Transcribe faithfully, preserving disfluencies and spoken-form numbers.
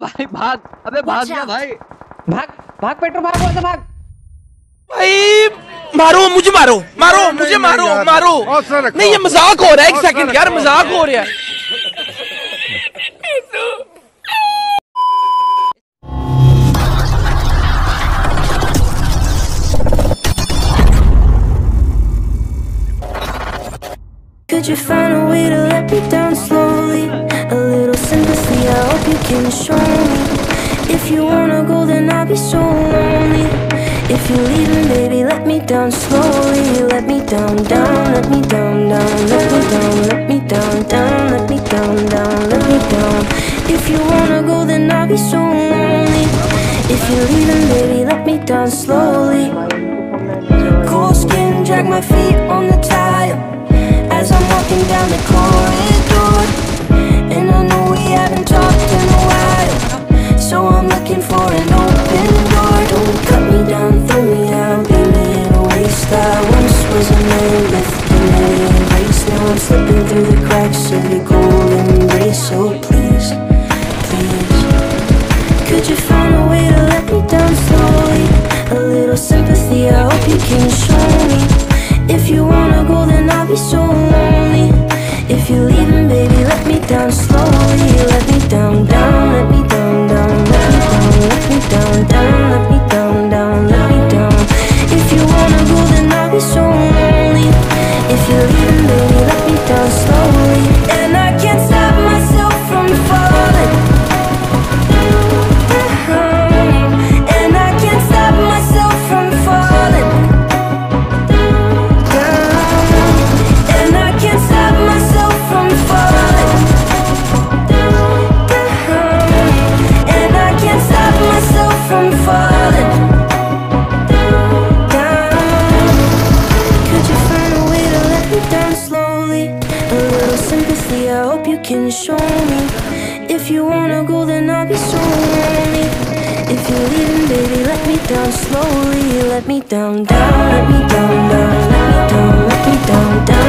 भाई भाग, अबे भाग जा भाई। भाग भाग पेट्रो, भाग वहां से भाग। भाई मारो मुझे, मारो मारो मुझे, मारो मारो। नहीं ये मजाक हो रहा है, एक सेकंड यार, मजाक हो रहा है। Could you find a way to let me down slowly? A little sympathy, I hope you can show me. If you wanna go, then I'll be so lonely. If you're leaving, baby, let me down slowly. Let me down, down, let me down, down, let me down, let me down, down, let me down, down, let me down. If you wanna go, then I'll be so lonely. If you're leaving, baby, let me down slowly. Cold skin, drag my feet on the tile as I'm walking down the corridor. And I know we haven't talked in a while, so I'm looking for an open door. Don't cut me down, throw me out, leave me in a waste. I once was a man with dignity and grace. Now I'm slipping through the cracks of your golden embrace. So please, please, could you find a way to let me down slowly? A little sympathy, I hope you can show me. If you wanna go, then I'll be so lonely. If you're leaving, baby, let me down slowly. Let me down, down, let me down, down, let me down, let me down, down, let me down, down, let me down. If you wanna go, then I'll be so lonely. If you're leaving, baby, let me down slowly. And I can't stop myself from falling. And I can't stop myself from falling. And I can't stop myself from falling. And I can't stop myself from falling down. Could you find a way to let me down slowly? A little sympathy, I hope you can show me. If you wanna go, then I'll be so lonely. If you're leaving, baby, let me down slowly. Let me down, down, let me down, down, let me down, let me down, down.